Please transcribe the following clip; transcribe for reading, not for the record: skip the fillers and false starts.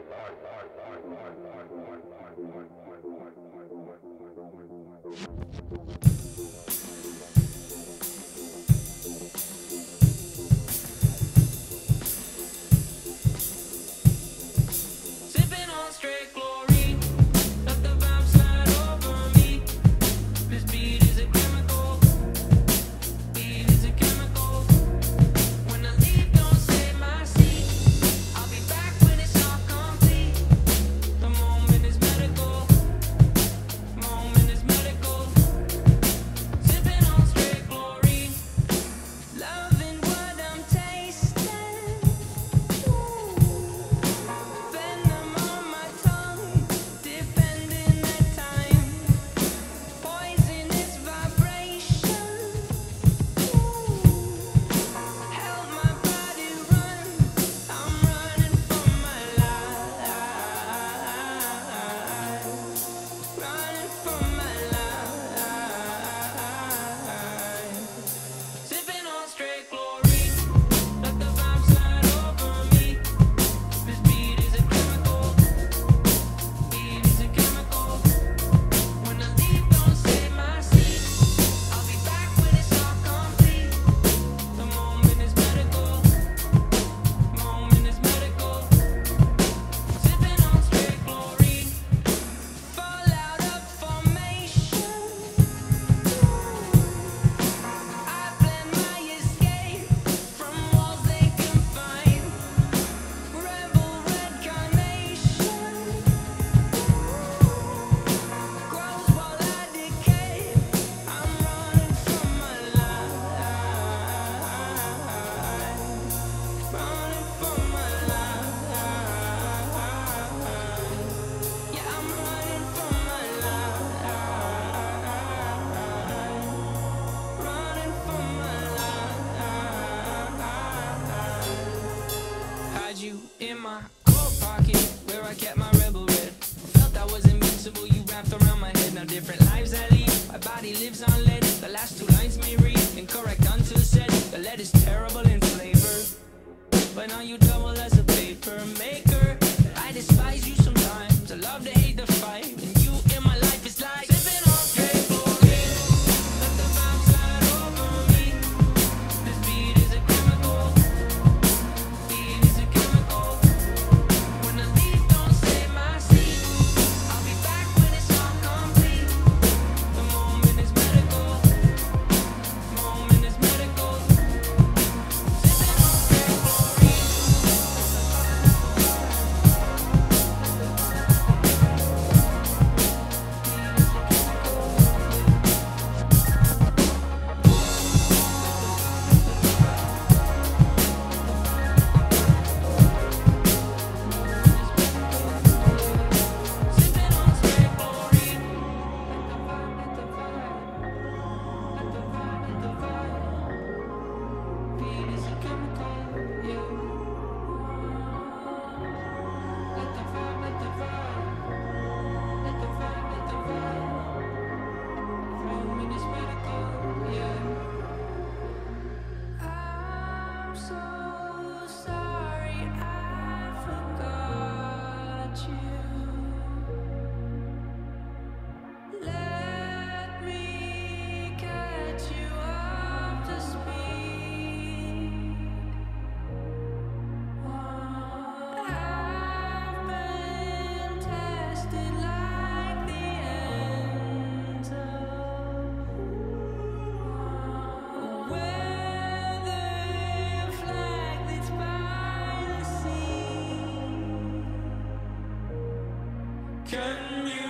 Sipping on straight chlorine, let the vibe slide over me. This beat is a chemical, beat is a chemical. When I leave, don't save my seat. I'll be back when it's all complete. The moment is medical, moment is medical. Sipping on straight chlorine, loving what I'm tasting. Venom on my tongue, depending the time. Poisonous vibration, held my body run. I'm running for my life, running for my life. Sipping on straight chlorine, let the vibe slide over me. This beat is a chemical, beat is a chemical. When I leave, don't save my seat. I'll be back when it's all complete. The moment is medical, moment is medical. Sipping on straight chlorine, fall out of formation. I plan my escape from walls they confine. Rebel red carnation grows while I decay. I'm running from my life, running from my life. Yeah, I'm running from my life, running from my life. Hide you in my coat pocket where I kept my rebel red. Felt I was invincible, you wrapped around my head. Now different lives I lead, my body lives on lead. The last two lines may read incorrect until said. The lead is terrible in flavor, but now you double as a paper maker. I despise you sometimes, I love to hate the fight. And you in my life is like sipping on straight chlorine. Let the vibe slide over me. This beat is a chemical, beat is a chemical. When I leave, don't save my seat. I'll be back when it's all complete. The moment is medical, moment is medical. Sipping on straight chlorine. Sipping on straight chlorine. Let the vibe, let the vibe. Beat is a chemical, yeah. Let the vibe, let the vibe. Let the vibe, let the vibe. Moment is medical, yeah. I'm so sorry I forgot you. Let me catch you up to speed. I've been tested like the ends of a weathered flag that's by the sea. Can you